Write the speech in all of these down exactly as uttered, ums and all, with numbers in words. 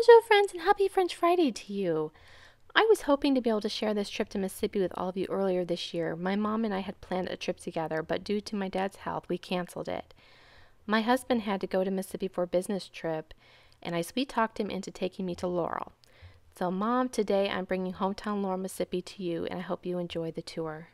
Bonjour, friends, and happy French Friday to you. I was hoping to be able to share this trip to Mississippi with all of you earlier this year. My mom and I had planned a trip together, but due to my dad's health, we canceled it. My husband had to go to Mississippi for a business trip, and I sweet talked him into taking me to Laurel. So, Mom, today I'm bringing hometown Laurel, Mississippi to you, and I hope you enjoy the tour.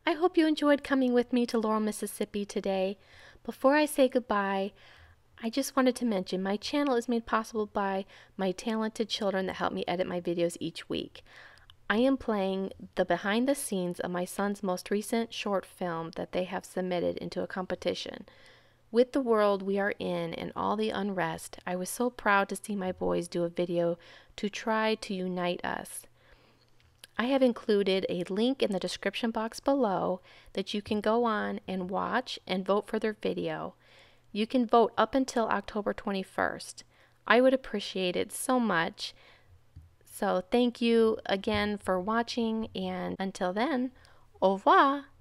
I hope you enjoyed coming with me to Laurel, Mississippi today. Before I say goodbye, I just wanted to mention my channel is made possible by my talented children that help me edit my videos each week. I am playing the behind the scenes of my son's most recent short film that they have submitted into a competition. With the world we are in and all the unrest, I was so proud to see my boys do a video to try to unite us. I have included a link in the description box below that you can go on and watch and vote for their video. You can vote up until October twenty-first. I would appreciate it so much. So thank you again for watching, and until then, au revoir.